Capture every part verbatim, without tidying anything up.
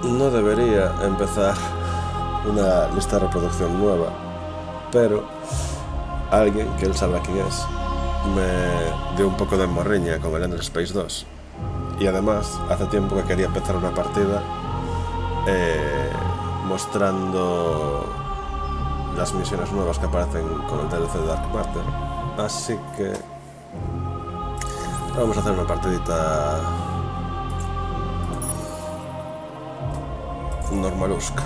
no debería empezar una lista de reproducción nueva, pero alguien, que él sabrá quién es, me dio un poco de morriña con el Endless Space dos. Y además, hace tiempo que quería empezar una partida eh, mostrando las misiones nuevas que aparecen con el D L C de Dark Matter. Así que vamos a hacer una partidita normalusca.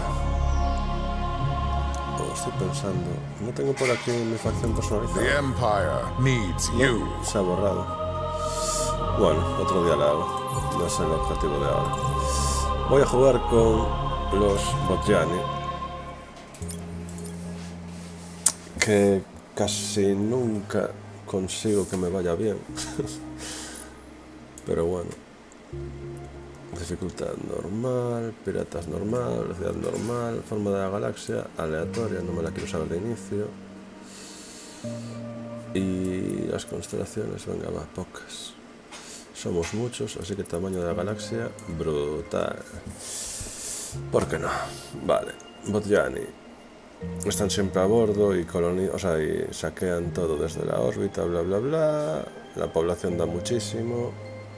Oh, estoy pensando, no tengo por aquí mi facción personalizada. The Empire needs you. No, se ha borrado. Bueno, otro día la hago. No es el objetivo de ahora. Voy a jugar con los Bodjani, que casi nunca consigo que me vaya bien. Pero bueno. Dificultad normal, piratas normal, velocidad normal, forma de la galaxia, aleatoria, no me la quiero saber de inicio. Y las constelaciones, venga, va, pocas. Somos muchos, así que tamaño de la galaxia, brutal. ¿Por qué no? Vale, Bodjani. Están siempre a bordo y colonizan, o sea, y saquean todo desde la órbita, bla bla bla. La población da muchísimo,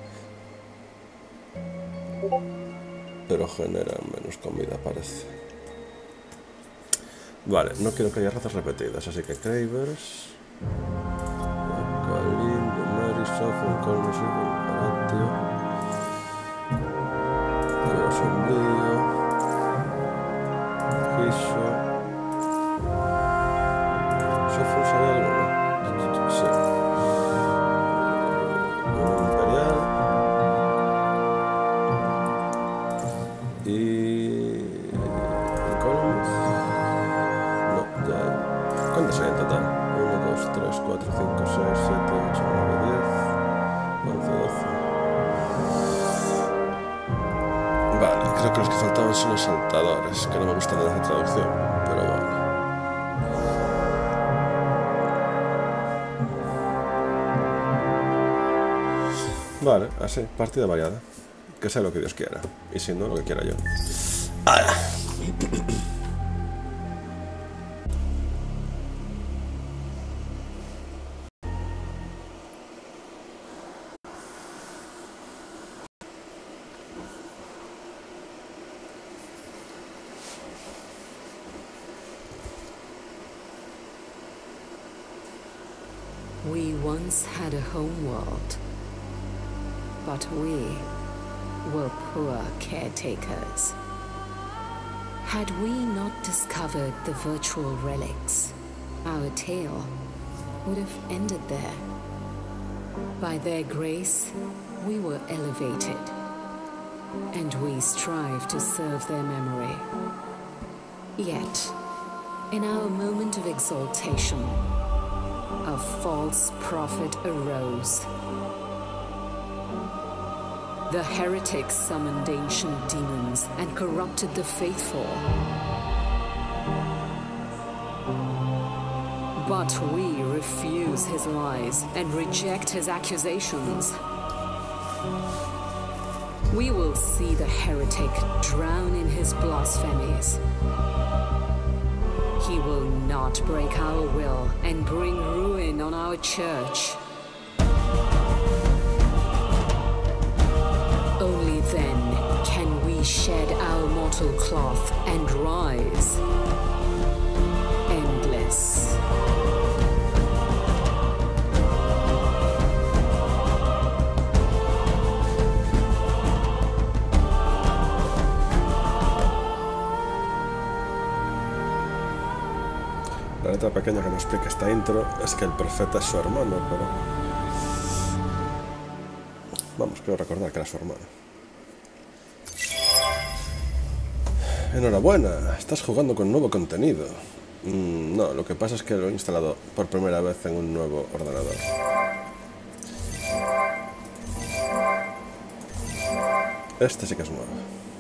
pero generan menos comida, parece. Vale, no quiero que haya razas repetidas, así que Cravers, Kalin, Mary, Sofon, Colmosivo, Paratio, Cosombrío, Giso. Sofon sale algo, ¿no? Sí. Uno Imperial. Y... Colmus. No, ya hay. ¿Cuántos hay en total? uno, dos, tres, cuatro, cinco, seis, siete, ocho, nueve, diez, once, doce. Vale, creo que los que faltaban son los saltadores, que no me gusta nada la traducción, pero bueno. Vale, así, partida variada. Que sea lo que Dios quiera. Y si no, lo que quiera yo. ¡Hala! We once had a homeworld, but we were poor caretakers. Had we not discovered the virtual relics, our tale would have ended there. By their grace, we were elevated, and we strive to serve their memory. Yet, in our moment of exaltation, a false prophet arose. The heretics summoned ancient demons and corrupted the faithful. But we refuse his lies and reject his accusations. We will see the heretic drown in his blasphemies. He will not break our will and bring ruin on our church. Only then can we shed our mortal cloth and rise endless. La letra pequeña que nos explica esta intro es que el profeta es su hermano, pero... Vamos, quiero recordar que era su hermano. Enhorabuena, estás jugando con nuevo contenido. Mm, no, lo que pasa es que lo he instalado por primera vez en un nuevo ordenador. Este sí que es nuevo.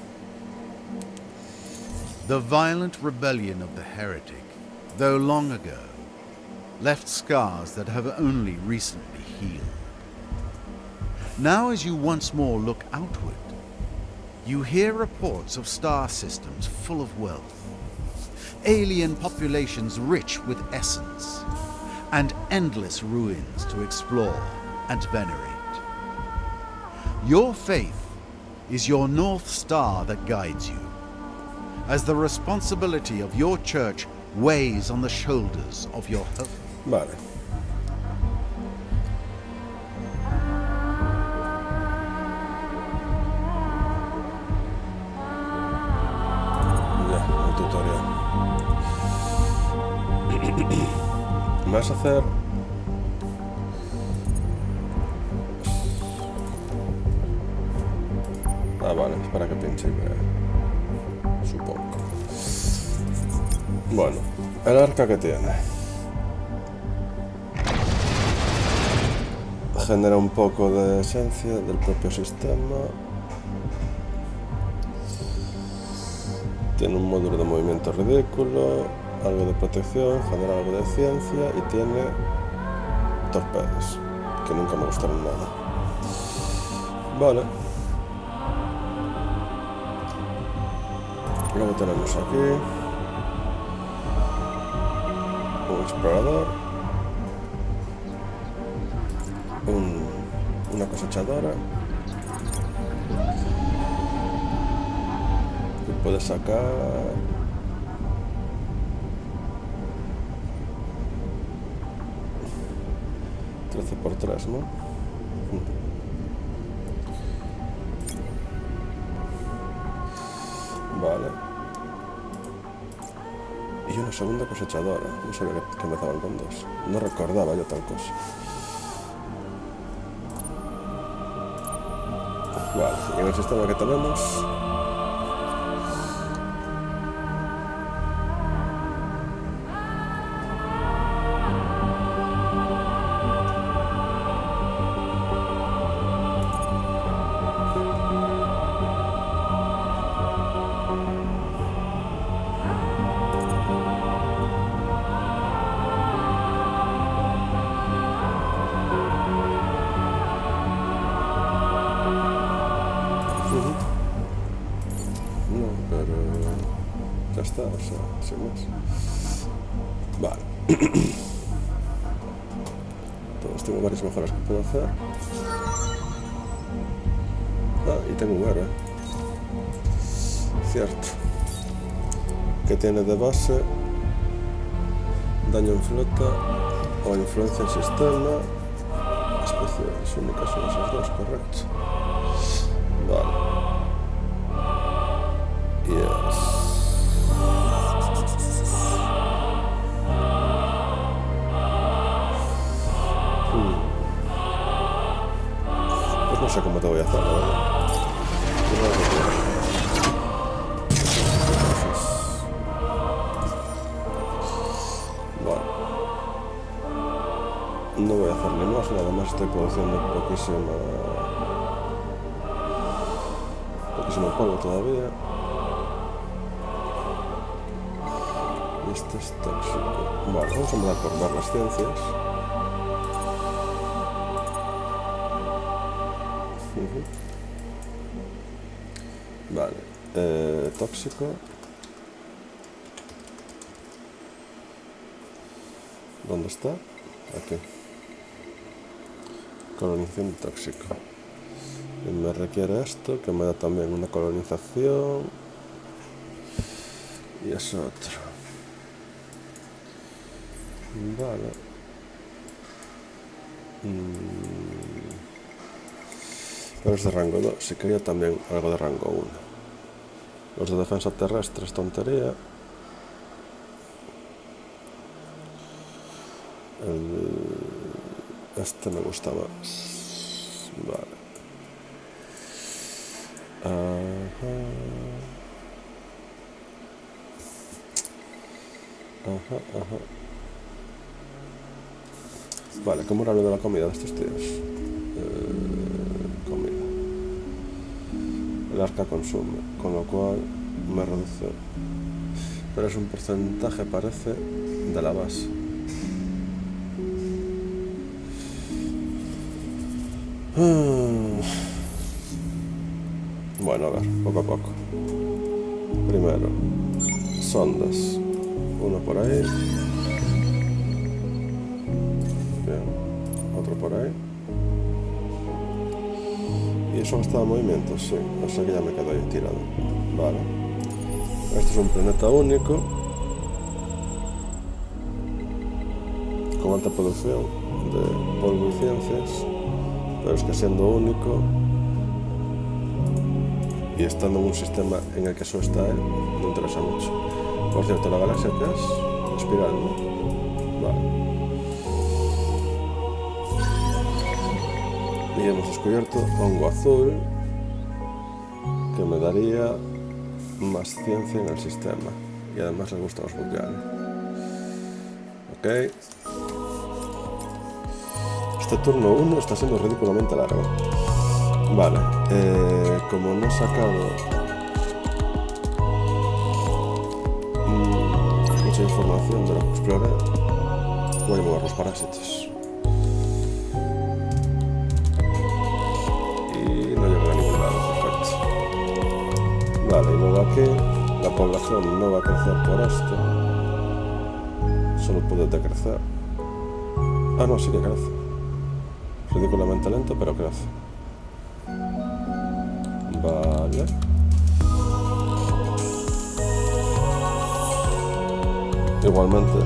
The violent rebellion of the heretic, though long ago, left scars that have only recently healed. Now as you once more look outward, You hear reports of star systems full of wealth, alien populations rich with essence, and endless ruins to explore and venerate. Your faith is your North Star that guides you, as the responsibility of your church weighs on the shoulders of your hope. Vale. Ya, el tutorial. Me vas a hacer... Ah, vale, es para que pinche y vea. Supongo. Bueno, el arca que tiene. Genera un poco de esencia del propio sistema. Tiene un módulo de movimiento ridículo, algo de protección, genera algo de ciencia y tiene torpedos, que nunca me gustaron nada. Vale. Luego tenemos aquí un explorador, un, una cosechadora que puede sacar trece por tres, ¿no? Vale. Y una segunda cosechadora. No sabía que, que empezaban con dos. No recordaba yo tal cosa. Vale, y en el sistema que tenemos... No, pero ya está, o sea, sin más. Vale. Entonces tengo varias mejoras que puedo hacer. Ah, y tengo un héroe. Cierto. Que tiene de base daño en flota o influencia en sistema. Especiales únicas son esas dos, correcto. Vale. Yes. Hmm. Pues no sé cómo te voy a hacer, la verdad. Vale. No voy a hacer ni más, nada más estoy produciendo poquísima... poquísimo polvo todavía. Este es tóxico. Vale, vamos a empezar por ver las ciencias. Uh-huh. Vale, eh, tóxico. ¿Dónde está? Aquí. Colonización tóxico. Y me requiere esto, que me da también una colonización. Y eso otro. Vale. Mm. Pero es de rango dos. Si quería también algo de rango uno. Los de defensa terrestre es tontería. El... Este me gusta más. Vale. Ajá. Ajá, ajá. Vale, ¿cómo era lo de la comida de estos tíos? Eh, comida. El arca consume, con lo cual me reduce. Pero es un porcentaje, parece, de la base. Bueno, a ver, poco a poco. Primero, sondas. Uno por ahí. Bien. Otro por ahí. Y eso gastaba movimientos, sí. O sea que ya me quedo ahí tirado. Vale. Este es un planeta único. Con alta producción de polvo y ciencias. Pero es que siendo único y estando en un sistema en el que solo está él, me interesa mucho. Por cierto, la galaxia que es espiral, ¿no? Vale. Y hemos descubierto hongo azul que me daría más ciencia en el sistema. Y además les gustan los vulcanos. Ok. Este turno uno está siendo ridículamente largo. Vale, eh, como no he sacado mmm, mucha información de lo que exploré, voy a mover los parásitos. Y no llegan a ningún lado, perfecto. Vale, y luego aquí la población no va a crecer por esto. Solo puede decrecer. Ah, no, sí que crece. Ridículamente lento, pero crece. Vale. Igualmente.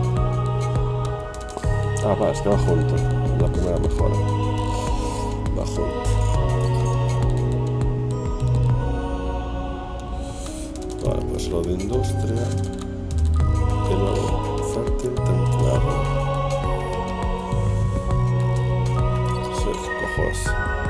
Ah, va, es que va junto. La primera mejora. Va junto. Vale, pues lo de industria. Y luego fértil, templado. Sí, cojo ese.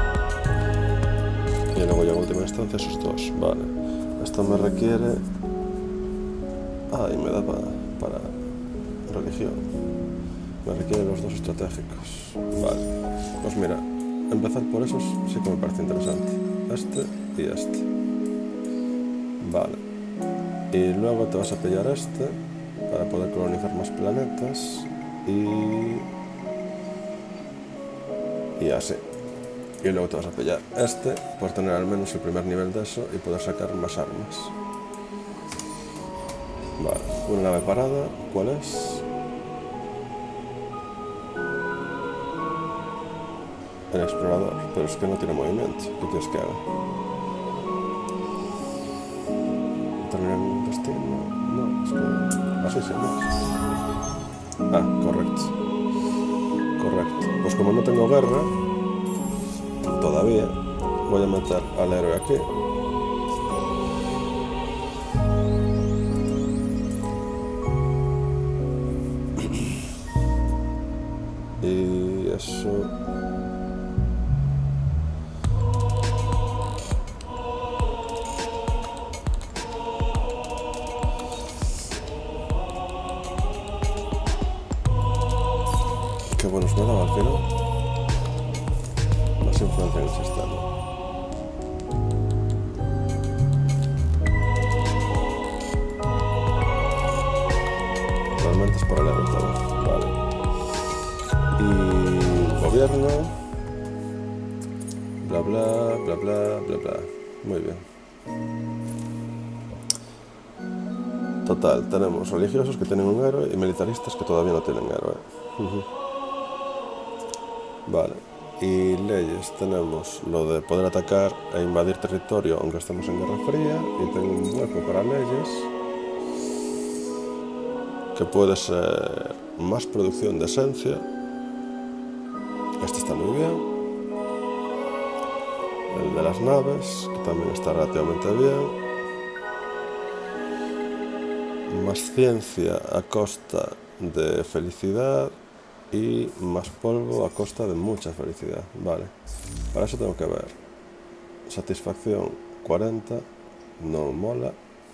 Y luego ya en última instancia esos dos. Vale. Esto me requiere... Ah, y me da para, para religión. Me requiere los dos estratégicos. Vale. Pues mira, empezar por esos sí que me parece interesante. Este y este. Vale. Y luego te vas a pillar este para poder colonizar más planetas. Y... Y así. Y luego te vas a pillar este por tener al menos el primer nivel de eso y poder sacar más armas. Vale, una nave parada, ¿cuál es? El explorador, pero es que no tiene movimiento. ¿Qué quieres que haga? ¿Terminar en destino? No, es que... así sí, no. Ah, correcto. Correcto. Pues como no tengo guerra... Todavía voy a meter al héroe aquí. Y eso... Qué buenos me daba al final. Influencia en el sistema. Realmente es por el evento, vale. Y gobierno, bla bla bla bla bla bla. Muy bien. Total, tenemos religiosos que tienen un héroe y militaristas que todavía no tienen héroe. Uh-huh. Vale. Y leyes, tenemos lo de poder atacar e invadir territorio aunque estemos en Guerra Fría, y tengo un hueco para leyes que puede ser más producción de esencia. Este está muy bien. El de las naves, que también está relativamente bien. Más ciencia a costa de felicidad. Y más polvo a costa de mucha felicidad. Vale. Para eso tengo que ver. Satisfacción cuarenta. No mola.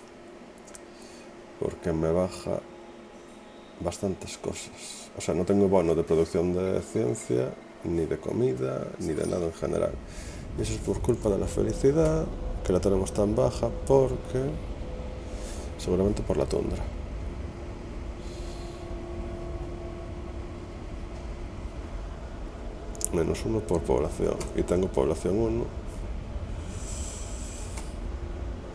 Porque me baja bastantes cosas. O sea, no tengo bono de producción de ciencia, ni de comida, ni de nada en general. Y eso es por culpa de la felicidad, que la tenemos tan baja porque... seguramente por la tundra. Menos uno por población. Y tengo población uno.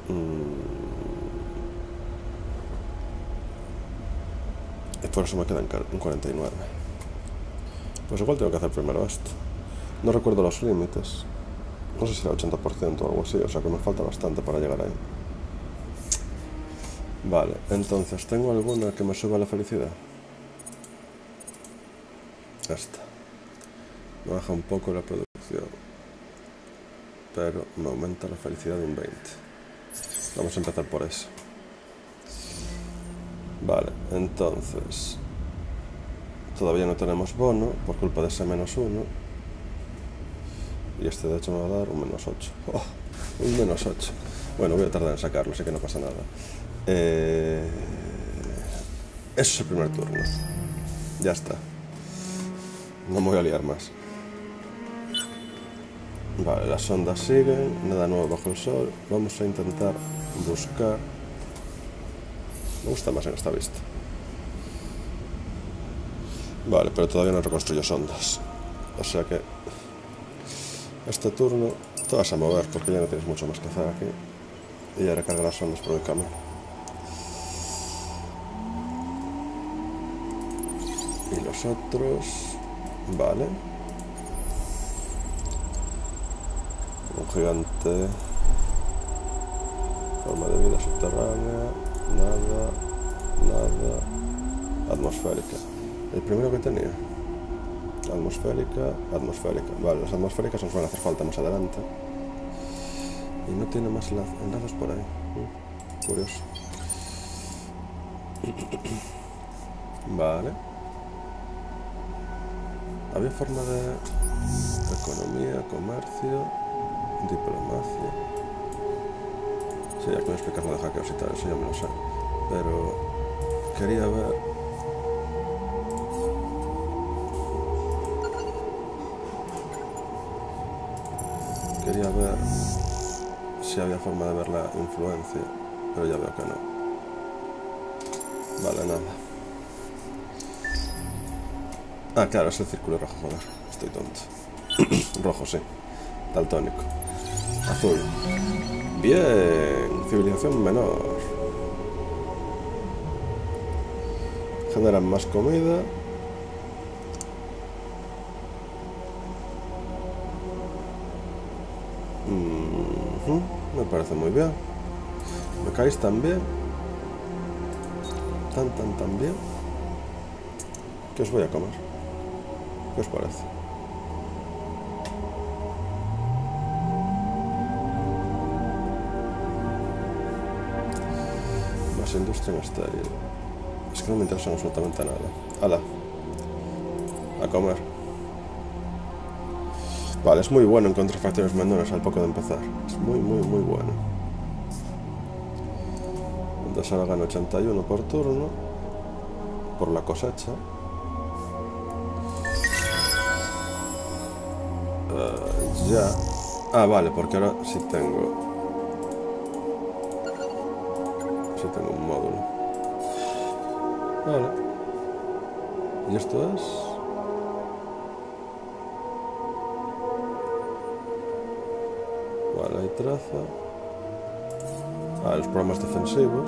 Y por eso me quedan en cuarenta y nueve. Pues igual tengo que hacer primero esto. No recuerdo los límites. No sé si era ochenta por ciento o algo así, o sea que me falta bastante para llegar ahí. Vale, entonces, ¿tengo alguna que me suba la felicidad? Esta. Me baja un poco la producción, pero me aumenta la felicidad de un veinte. Vamos a empezar por eso. Vale, entonces todavía no tenemos bono por culpa de ese menos uno. Y este de hecho me va a dar un menos ocho. Oh, un menos ocho. Bueno, voy a tardar en sacarlo, así que no pasa nada. Eh... Eso es el primer turno. Ya está. No me voy a liar más. Vale, las ondas siguen. Nada nuevo bajo el sol. Vamos a intentar buscar... Me gusta más en esta vista. Vale, pero todavía no reconstruyo sondas. O sea que... Este turno te vas a mover porque ya no tienes mucho más que hacer aquí. Y ya recarga las sondas por el camino. Y los otros... Vale. Un gigante. Forma de vida subterránea. Nada. Nada. Atmosférica. El primero que tenía. Atmosférica, atmosférica. Vale, las atmosféricas nos van a hacer falta más adelante. Y no tiene más enlaces por ahí. Mm, curioso. Vale. Había forma de economía, comercio, diplomacia. Sí, ya que me explicas lo de hackeos y tal, eso ya me lo sé. Pero quería ver... Quería ver si había forma de ver la influencia, pero ya veo que no. Vale, nada. Ah, claro, es el círculo rojo, joder. Estoy tonto. Rojo, sí. Daltónico. Azul. Bien. Civilización menor. Generan más comida. Mm-hmm. Me parece muy bien. Me caéis tan bien. Tan, tan, tan bien. ¿Qué os voy a comer? ¿Qué os parece? Más industria en estéril. Es que no me interesa absolutamente nada. ¡Hala! A comer. Vale, es muy bueno encontrar factores menores al poco de empezar. Es muy, muy, muy bueno. Entonces ahora gano ochenta y uno por turno. Por la cosecha. Uh, ya. Ah, vale, porque ahora sí tengo. Sí tengo un módulo. Vale. ¿Y esto es? Vale, hay traza. Ah, los programas defensivos.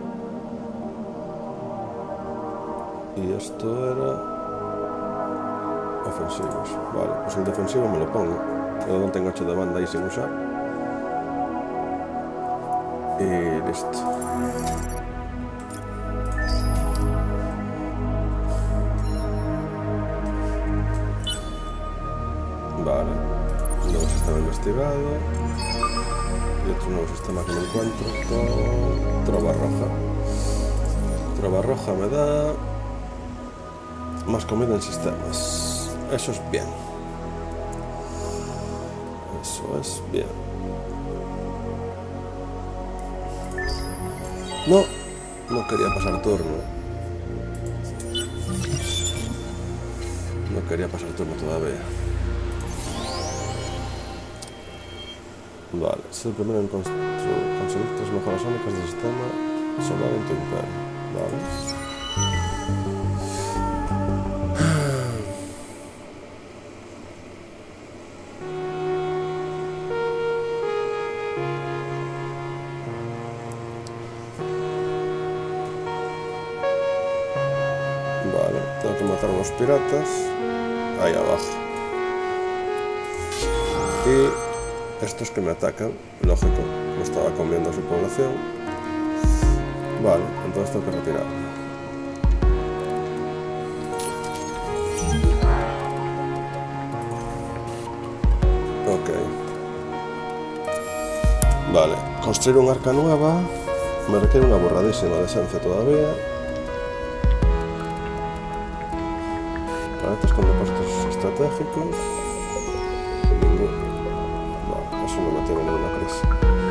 Y esto era... ofensivos. Vale, pues el defensivo me lo pongo. Yo no tengo hecho de banda ahí sin usar. Y listo. Vale. Nuevo sistema investigado. Y otro nuevo sistema que me encuentro con Trova Roja. Trova Roja me da más comida en sistemas. Eso es bien. Eso es bien. No, no quería pasar turno. No quería pasar turno todavía. Vale, es el primero en conseguir tres mejoras únicas del sistema solar en tu imperio. Vale. matar unos piratas ahí abajo. Y estos que me atacan, lógico, me estaba comiendo su población. Vale, entonces tengo que retirarme. Ok. Vale, construir un arca nueva me requiere una borradísima de esencia todavía. Planetas con depósitos estratégicos. No, eso no me tiene ninguna prisa.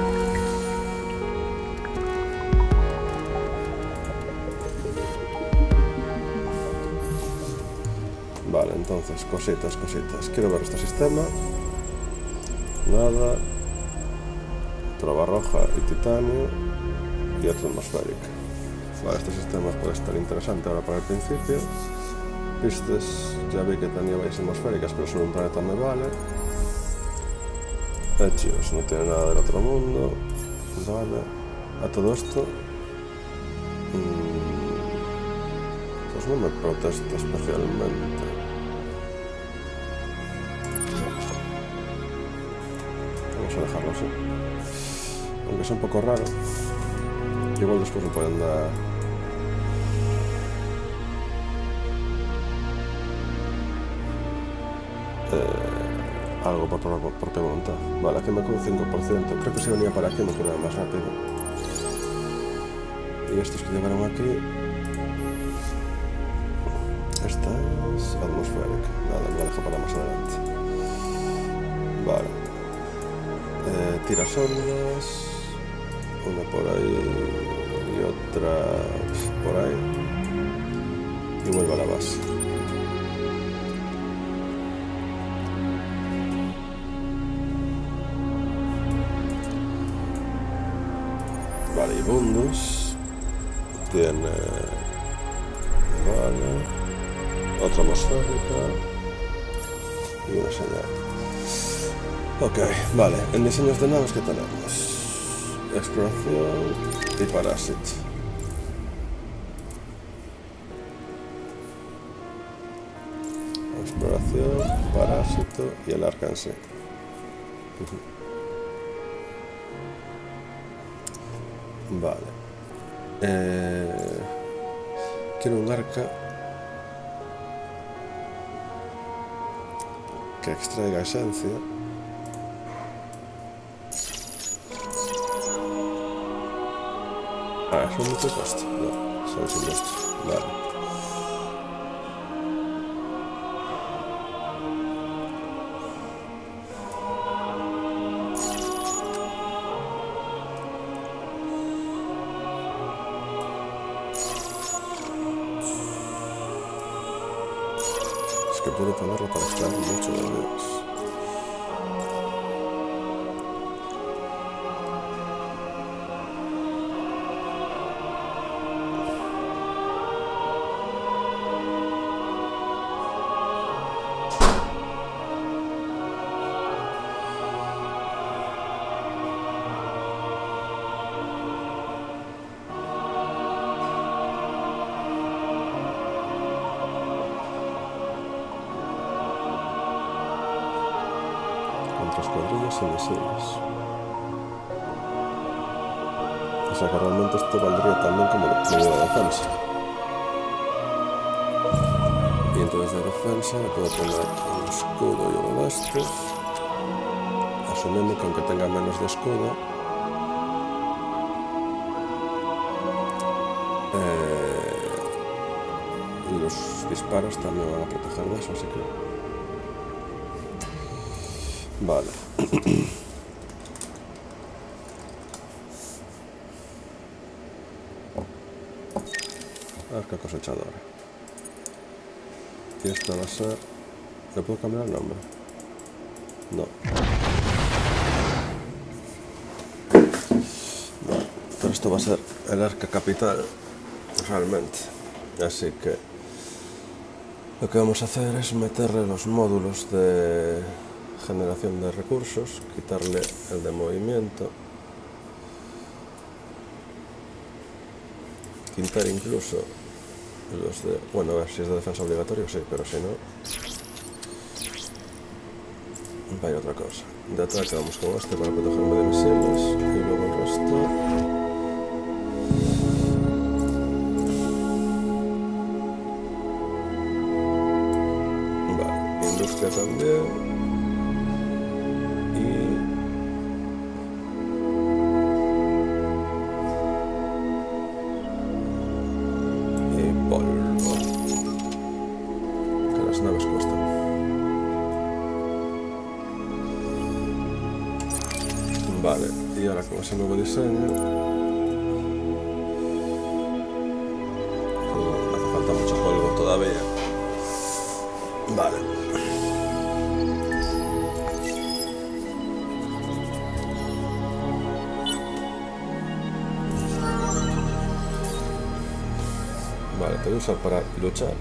Vale, entonces, cositas, cositas. Quiero ver este sistema. Nada. Prueba roja y titanio. Y otra atmosférica. Vale, este sistema puede estar interesante ahora para el principio. Pistes, ya vi que tenía vallas atmosféricas, pero solo un planeta me vale. Hechos, no tiene nada del otro mundo. Vale. A todo esto. Mmm, pues no me protesta especialmente. Vamos a dejarlo así. Aunque es un poco raro. Igual después lo pueden dar. Eh, algo por, por, por propia voluntad. Vale, aquí me quedo un cinco por ciento. Creo que si venía para aquí me quedaba más rápido. Y estos que llegaron aquí. Esta es atmosférica. Nada, me la dejo para más adelante. Vale. Eh, tirasondas. Una por ahí y otra por ahí. Y vuelvo a la base. Vale, y Bundus tiene. Vale. Otra atmosférica. Y una señal. Ok, vale. En diseños de naves que tenemos. Exploración y Parásito. Exploración, Parásito y el arca en sí. Vale. Eh, quiero un arca que extraiga esencia. Ah, ¿es un mucho coste? No, solo sin esto. Vale. Es que puedo ponerlo para extraer mucho de Dios. Escuadrillas y misiles. O sea que realmente esto valdría también como medida de defensa. Y entonces de defensa le puedo poner un escudo y uno de estos. Asumiendo que aunque tenga menos de escudo, eh, los disparos también van a proteger de eso, así que. Vale. Arca cosechadora. Y esto va a ser. ¿Le puedo cambiar el nombre? No. Vale. Pero esto va a ser el arca capital. Realmente. Así que. Lo que vamos a hacer es meterle los módulos de generación de recursos, quitarle el de movimiento, quitar incluso Los de... Bueno, a ver si es de defensa obligatorio, sí, pero si no... Vaya otra cosa. De ataque vamos con este para protegerme de misiles. Y luego el resto... Vale, industria también. Vale, y ahora con ese nuevo diseño uh, me hace falta mucho polvo todavía. Vale. Vale, te voy a usar para luchar.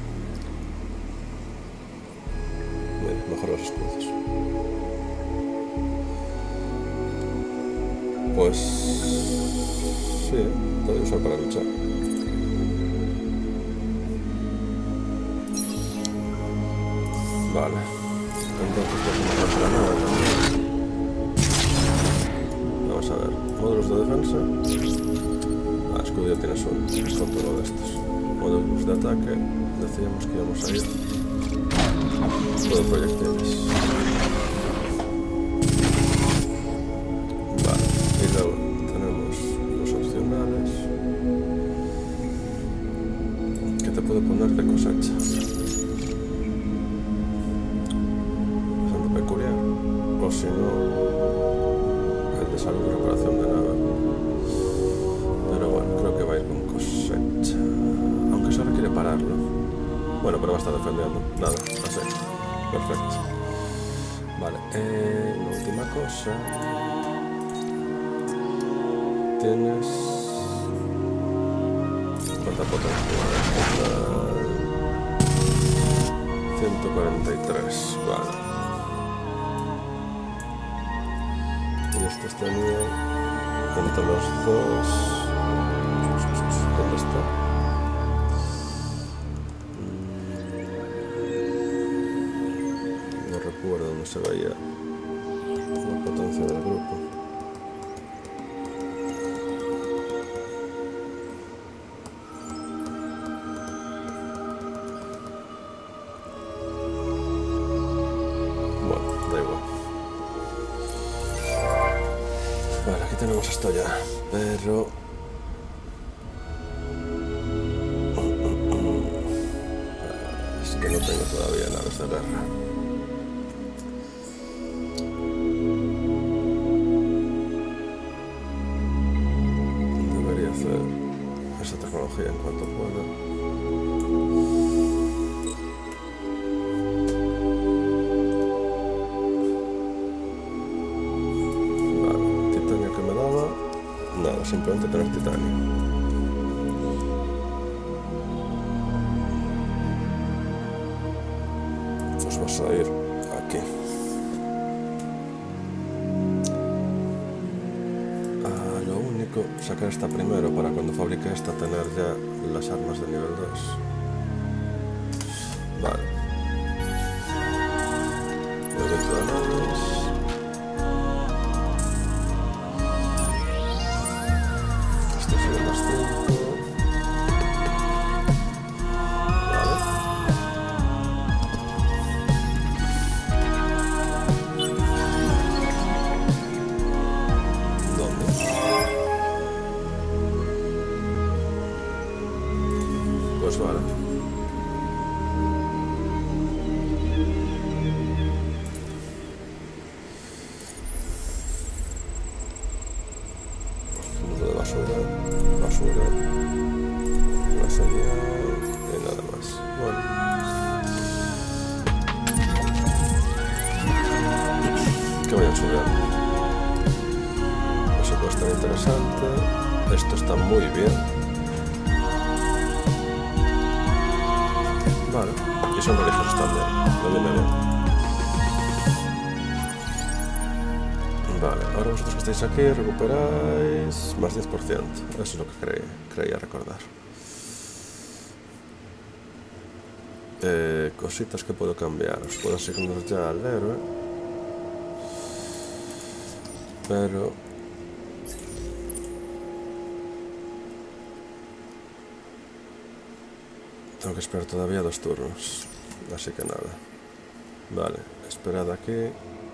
Mira, mejor los escudos. Pues sí, lo voy a usar para luchar. Vale. Entonces tenemos la granada también. Vamos a ver. Módulos de defensa. Ah, escudo ya tienes un con todo de estos. Módulos de ataque. Decíamos que íbamos a ir. Todo proyectiles. Tenemos los opcionales que te puedo poner de cosecha, bastante peculiar, o si no el de salud y reparación de nave, pero bueno, creo que va a ir con cosecha, aunque eso requiere pararlo. Bueno, pero va a estar defendiendo, nada, así, perfecto. Vale, eh, una última cosa. Tienes... ¿Cuánta potencia? ciento cuarenta y tres, vale. Y estos tenían entre los dos... ¿Dónde está? No recuerdo dónde se veía la potencia del grupo. Tenemos esto ya, pero es que no tengo todavía naves de guerra. Debería hacer esa tecnología en cuanto pueda. Simplemente tener titanio. Pues vas a ir aquí. Ah, lo único, sacar esta primero para cuando fabrique esta tener ya las armas de nivel dos. Vale. Movimiento de naves. Pues vale. Número de basura, basura, la señal y nada más. Bueno. Que voy a subir. Eso puede estar interesante. Esto está muy bien. Vale, y son religiosos también, lo viene bien. Vale, ahora vosotros que estáis aquí recuperáis más diez por ciento. Eso es lo que creía, creía recordar. Eh, cositas que puedo cambiar. Os puedo asignar ya al héroe. Pero... tengo que esperar todavía dos turnos. Así que nada. Vale, esperad aquí.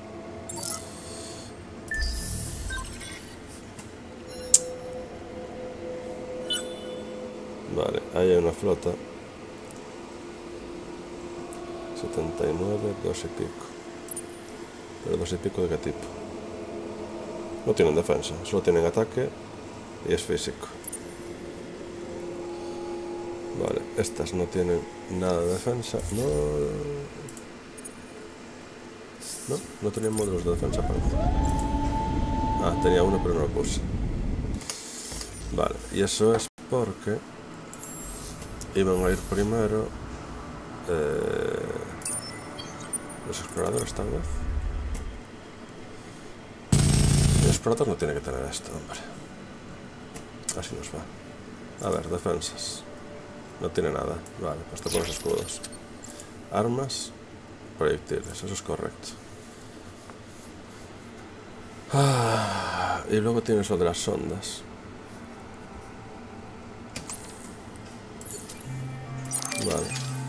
Vale, ahí hay una flota. setenta y nueve, dos y pico. Pero dos y pico de qué tipo. No tienen defensa, solo tienen ataque y es físico. Vale, estas no tienen nada de defensa. No, no, no tenían módulos de defensa, parece. Ah, tenía uno pero no lo puse. Vale, y eso es porque iban a ir primero eh, los exploradores, tal vez. El explorador no tiene que tener esto, hombre. Así nos va. A ver, defensas. No tiene nada. Vale, pues te pones escudos. Armas, proyectiles, eso es correcto. Ah, y luego tienes lo de las sondas. Vale.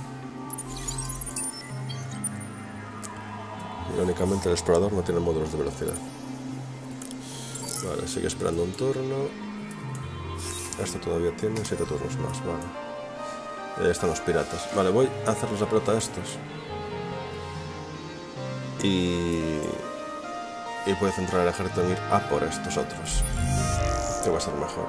Irónicamente el explorador no tiene módulos de velocidad. Vale, sigue esperando un turno. Este todavía tiene siete turnos más, vale. Eh, están los piratas. Vale, voy a hacerles la pelota a estos. Y... y voy a centrar el ejército en ir a por estos otros. Que va a ser mejor.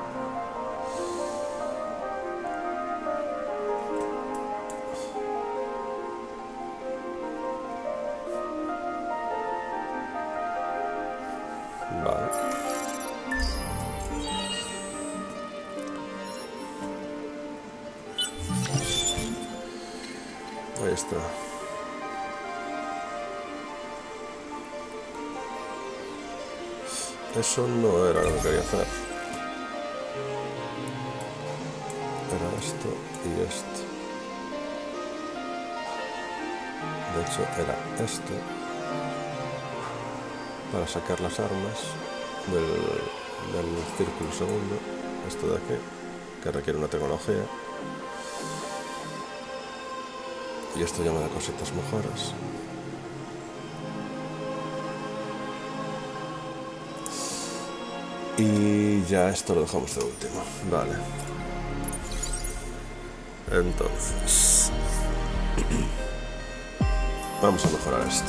Vale. Ahí está. Eso no era lo que quería hacer. Era esto y esto. De hecho, era esto. Para sacar las armas del, del círculo segundo. Esto de aquí, que requiere una tecnología. Y esto ya me da cositas mejoras. Y ya esto lo dejamos de último. Vale. Entonces... vamos a mejorar esto.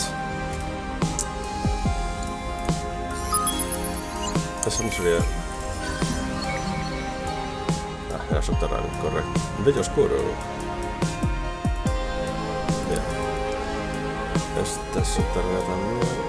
Eso no sería... ah, era subterráneo, correcto. Bello oscuro. Bien. Este es subterráneo también.